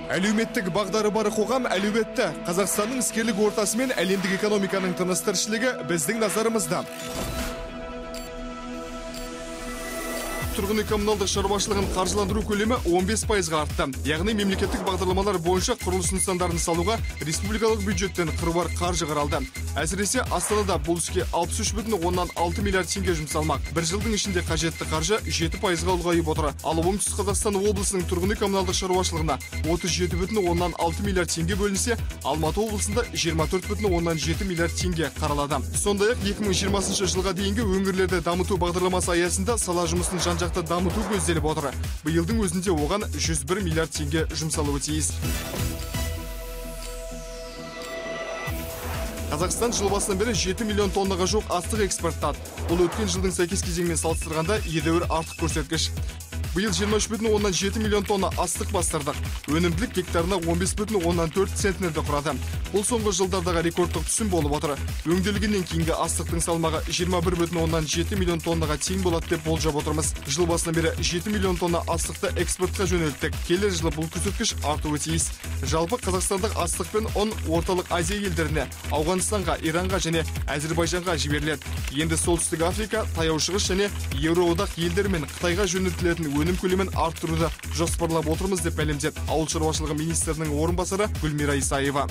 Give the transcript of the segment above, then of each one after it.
Әлеуметтік бағдары бар қоғам әлеуетті. Қазақстанның іскерлік ортасы мен әлемдік экономиканың тыныс-тіршілігі біздің назарымызда. Тұрғын үй коммуналдық шаруашылығын қаржыландыру көлемі 15%-ға артты. Яғни мемлекеттік бағдарламалар бойынша құрылыс нысандарын салуға республикалық бюджеттен қыруар қаржы қаралды. Әсіресе Астанада бұл іске 63,6 миллиард теңге жұмсалмақ. Bir жылдың ішінде қажетті қаржы 7%-ға ұлғайып отыр. Ал оңтүстік Қазақстан облысының тұрғын үй коммуналдық шаруашылығына 37,6 миллиард теңге бөлінсе, Алматы облысында 24,7 миллиард теңге қаралады. Сондай-ақ 2020 жылға дейінгі өңірлерді дамыту бағдарламасы аясында сала жұмысын жан-жақты дамыту көзделіп отыр. Биылдың өзінде оған 101 миллиард теңге жұмсалуы тиіс. Қазақстан жыл басынан бері 7 миллион тоннаға жоқ астық экспорттады. Бұл өткен жылдың сәйкес кезеңімен салыстырғанда едәуір артық көрсеткіш. Биыл 23,7 миллион тонна астық бастырдық. Өнімділік гектарына 15,4 центнерді құрады. Бұл соңғы жылдардағы рекордтық түсім болып отыр. Өңделгеннен кейінгі астықтың салмағы 21,7 миллион тоннаға тең болады деп болжап отырмыз. Жыл басынан бері 7 миллион тонна астықты экспортқа жөнелттік. Келер жылы бұл көрсеткіш артуы тиіс. Жалпы Қазақстандық астық пен ұн орталық Азия елдеріне, Ауғанстанға, Иранға және Әзербайжанға жіберіледі. Енді Солтүстік Африка, Таяу Шығыс және Еуроодақ елдері мен Қытайға жөнелтілетін өнім көлемін арттыруды жоспарлап отырмыз деп мәлімдеді Ауыл шаруашылығы министрінің орынбасары Гүлмира Исаева.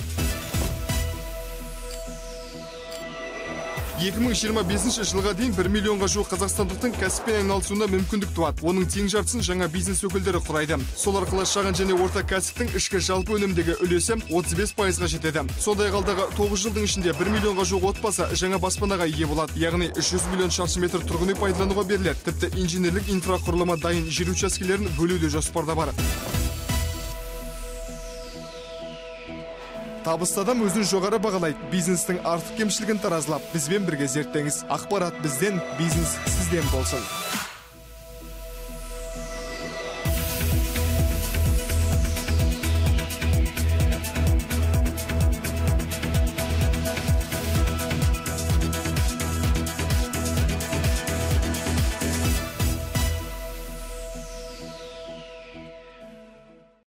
2025 жылға дейін 1 миллионға жуық қазақстандықтың кәсіппен айналысуына мүмкіндік туады. Оның тең жартысын жаңа бизнес өкілдері құрайды. Сол арқылы шағын және орта кәсіптің ішкі жалпы өнімдегі үлесі 35%-ға жетеді. Сондай-ақ алдағы 9 жылдың ішінде 1 миллионға жуық отбасы жаңа баспанаға ие болады. Яғни 100 миллион шаршы метр тұрғын үй пайдалануға беріледі. Тіпті инженерлік инфрақұрылымы дайын жер учаскелерін бөлуде жоспарда бар. Табысты адам өзін жоғары бағалайды. Бизнестің артық кемшілігін таразылап, бізбен бірге зерттеңіз. Ақпарат бізден, бизнес сізден болсын.